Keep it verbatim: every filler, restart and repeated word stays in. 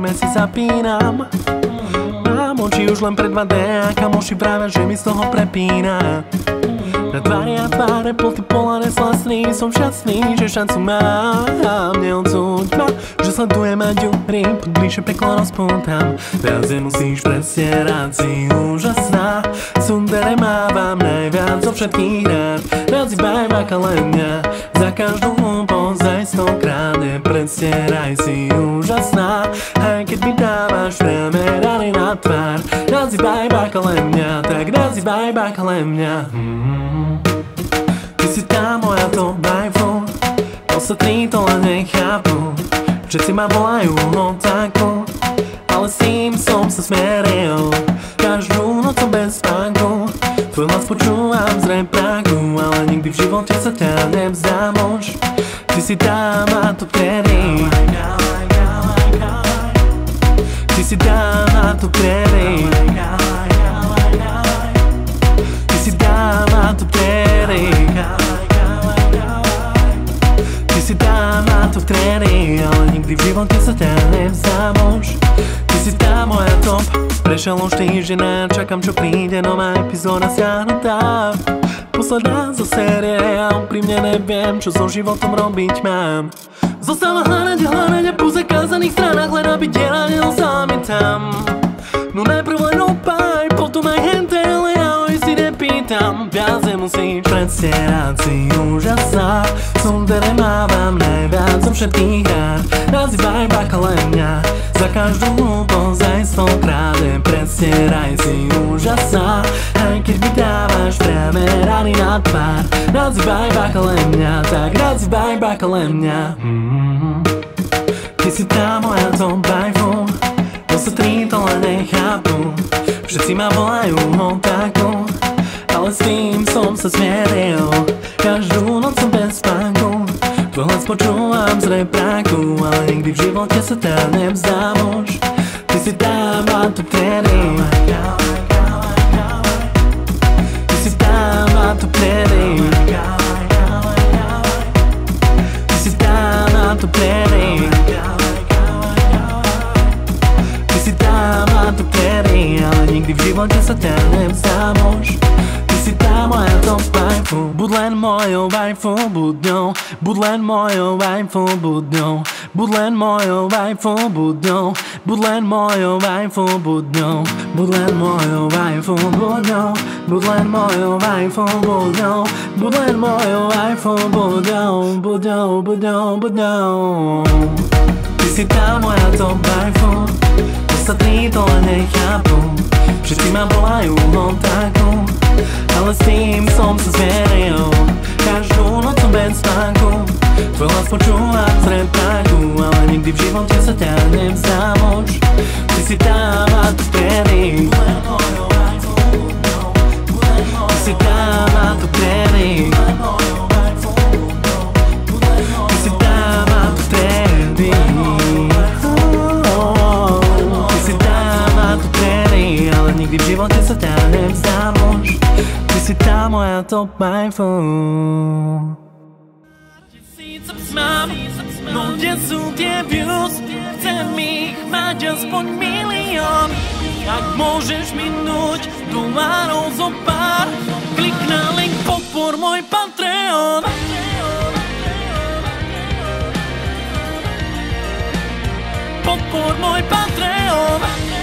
najmä si zapínam. Mám oči už len pre dva dé a kamoši práve, že mi z toho prepína. Na tvári a tváre ploty polané slastný, som šťastný, že šancu mám. Neodsúď ma, že sledujem a ďury, pod bližšie peklo rozpútam. Viac nemusíš predstierať, si úžasná. Sundere mávam najviac zo všetkých rád. Viac iba iba len mňa, za každú hlúposť stokrát. Nepredstieraj, si úžasná, aj keď mi dávaš priame rany na tvár. Viac iba iba len mňa, tak viac iba iba len mňa. mm. Ty si tá moja top waifu, ostatní to len nechápu. Všetci ma volajú hotáku, ale s tým som sa smieril. Každú noc bez spánku tvoj hlas počúvam z repráku, ale nikdy v živote sa ťa nevzdám už. Ty si tá ma to vtedy, ty si tá ma to vtedy, ty si tá ma to vtedy, ty si tá ma to vtedy, ale nikdy v živote sa ťa nevzdám už. Ty si tá moja top. Prešiel už týždeň a čakám, čo príde nová epizóda stiahnutá. Posledná zo série a úprimne neviem, čo so životom robiť mám. Zostáva hľadať a hľadať a po zakázaných stranách, len aby diela neostal mi tam. No najprv len opaj, potom aj hente, ale ja už si nepýtam. Viac nemusíš predstierať, si úžasná. Sundere mávam najviac zo všetkých rád. Nazývaj iba len mňa, za každú hlúposť aj stokrát. Nepredstieraj, si úžasná, aj keď mi dávaš priame rany na tvár. Nazývaj iba len mňa, tak nazývaj iba len mňa. mm. Ty si tá moja top waifu, ostatní to len nechápu. Všetci ma volajú hotáku, ale s tým som sa smieril. Každú noc som bez spánku, tvoj hlas počúvam z repráku, ale nikdy v živote sa ťa nevzdám už. Ty si tá ma to vtedy, ty si tá ma to vtedy, ty si tá ma to vtedy, ty si tá ma to vtedy, ale nikdy v živote sa ťa nevzdám už. Ty si tá moja top waifu, buď len mojou waifu, buď ňou. Buď len mojou waifu, buď ňou. Buď len mojou waifu, buď ňou. Buď len mojou waifu, buď ňou. Buď len mojou waifu, buď ňou. Buď len mojou waifu, buď ňou. Buď len mojou waifu, buď ňou. Buď ňou, buď ňou, buď ňou. Ty si tá moja top waifu, ostatní to len nechápu. Všetci ma volajú hotáku, ale s tým som sa zmieril. Každú noc som bez spánku, tvoj hlas počúvam z repráku, ale nikdy v živote sa ťa nevzdám už. Ty si tá ma to vtedy, ty si tá ma to vtedy, ty si tá ma to vtedy, ty si tá ma to vtedy, ale nikdy v živote sa ťa nevzdám už. Ty si tá moja top waifu. Tisíc mám, no kde sú tie views? Chcem ich mať aspoň milión. Ak môžeš minúť dolárov zo pár, klik na link, podpor môj Patreon. Podpor môj Patreon.